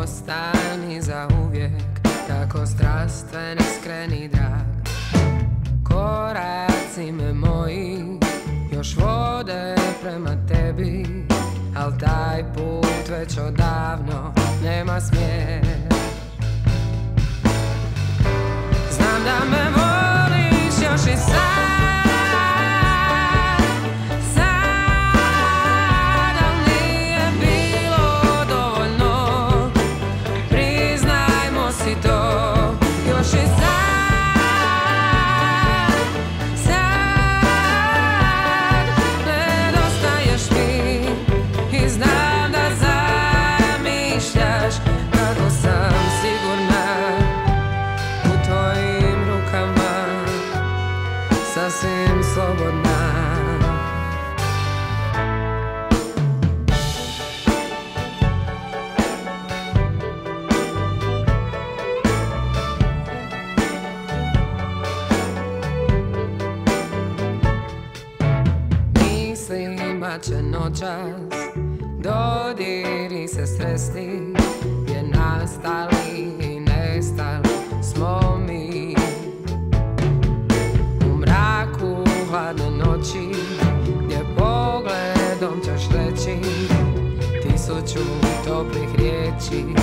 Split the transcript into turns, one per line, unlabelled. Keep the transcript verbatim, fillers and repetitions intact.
ostani za uvijek, tako strastven, iskren i drag. Koraci me moji još vode prema tebi, al taj put već odavno nema smjer. Znam da me voliš još i sad, sasvim slobodna. Mislima će noćas dodiri se sresti, gdje nastali i nestali smo mi. Hladne noći, gdje pogledom ćeš reći tisuću toplih riječi.